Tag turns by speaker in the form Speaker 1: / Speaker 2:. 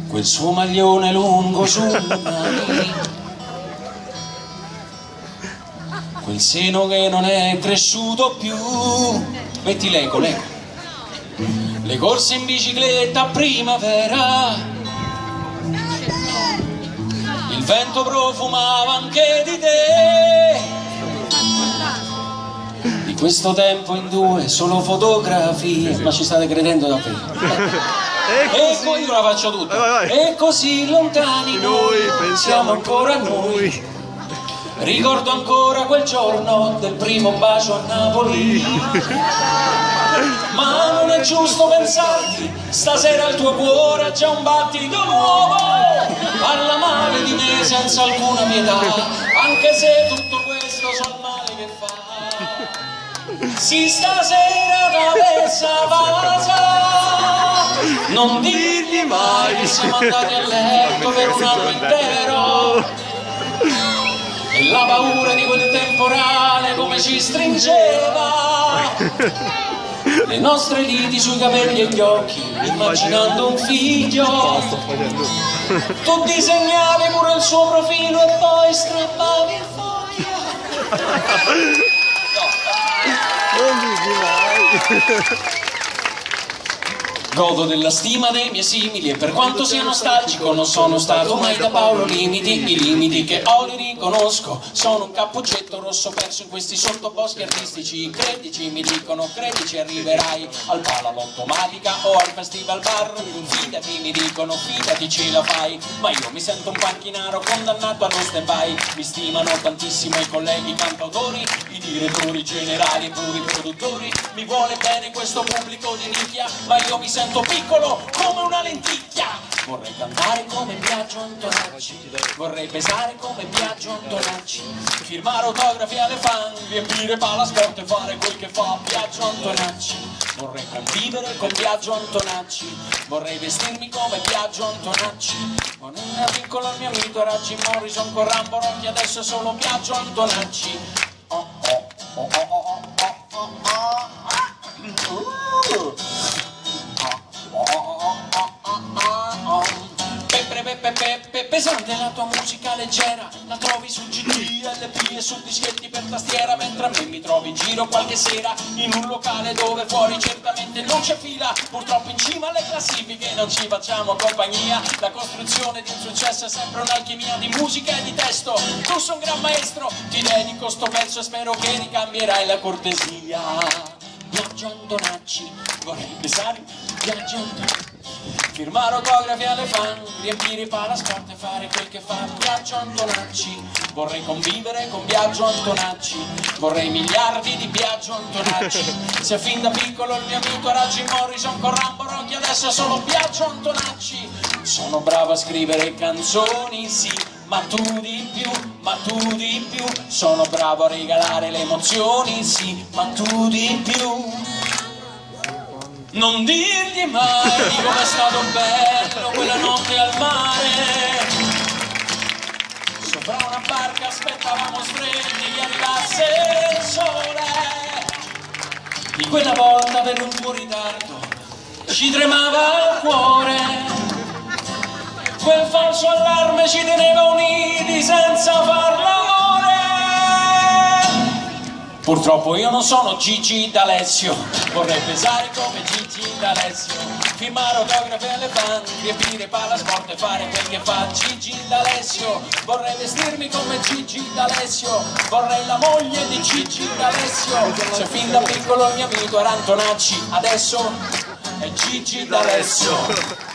Speaker 1: quel suo maglione lungo su mani, quel seno che non è cresciuto più. Metti l'eco, l'eco. Le corse in bicicletta a primavera, il vento profumava anche di te. Di questo tempo in due solo fotografie, ma ci state credendo davvero? Ecco, io la faccio tutta. E così lontani noi siamo ancora noi. Ricordo ancora quel giorno del primo bacio a Napoli. Ma non è giusto pensarti, stasera il tuo cuore ha già un battito nuovo. Parla male di me senza alcuna pietà, anche se tutto questo so il male che fa. Sì, stasera cabeza basa, non dirgli mai che siamo andati a letto per un anno intero. E la paura di quel temporale come ci stringeva, le nostre liti sui capelli e gli occhi, immaginando un figlio. Tu disegnavi pure il suo profilo e poi strappavi il foglio.
Speaker 2: Non dici mai.
Speaker 1: Godo della stima dei miei simili e per quanto sia nostalgico non sono stato mai da Paolo Limiti. I limiti che ho li riconosco, sono un cappuccetto rosso perso in questi sottoboschi artistici. Credici, mi dicono, credici, arriverai al Palalottomatica o al Festival Bar. Fidati, mi dicono, fidati, ce la fai. Ma io mi sento un panchinaro condannato allo stand-by. Mi stimano tantissimo i colleghi cantautori, i direttori generali e pure i produttori. Mi vuole bene questo pubblico di nicchia, ma io mi sento piccolo come una lenticchia. Vorrei cantare come Biagio Antonacci, vorrei pesare come Biagio Antonacci, firmare autografi alle fan, riempire palasport e fare quel che fa Biagio Antonacci. Vorrei convivere con Biagio Antonacci, vorrei vestirmi come Biagio Antonacci. Ma non era piccolo il mio amico, era Jim Morrison con Rambo Rocky, adesso è solo Biagio Antonacci. Oh, oh, oh, oh, oh, oh, oh, oh. Pesante la tua musica leggera, la trovi su CD, LP e su dischetti per tastiera, mentre a me mi trovi in giro qualche sera in un locale dove fuori certamente non c'è fila. Purtroppo in cima alle classifiche non ci facciamo compagnia, la costruzione di un successo è sempre un'alchimia di musica e di testo. Tu sei un gran maestro, ti dedico sto pezzo e spero che ricambierai la cortesia. Biagio Antonacci, vorrei pesare Biagio Antonacci, firmare autografi alle fan, riempire i palasport e fare quel che fa Biagio Antonacci. Vorrei convivere con Biagio Antonacci, vorrei miliardi di Biagio Antonacci. Se fin da piccolo il mio amico era Jim Morrison con Rambo Rocky, adesso è solo Biagio Antonacci. Sono bravo a scrivere canzoni, sì, ma tu di più, ma tu di più. Sono bravo a regalare le emozioni, sì, ma tu di più. Non dirgli mai di com'è stato bello quella notte al mare. Sopra una barca aspettavamo stretti che arrivasse il sole. Di quella volta per un tuo ritardo ci tremava il cuore. Quel falso allarme ci teneva uniti senza far l'amore. Purtroppo io non sono Gigi D'Alessio, vorrei pesare come Gigi D'Alessio, firmare autografi alle fan, riempire palasport e fare quel che fa Gigi D'Alessio. Vorrei vestirmi come Gigi D'Alessio, vorrei la moglie di Gigi D'Alessio. Se fin da piccolo il mio amico era Antonacci, adesso è Gigi D'Alessio.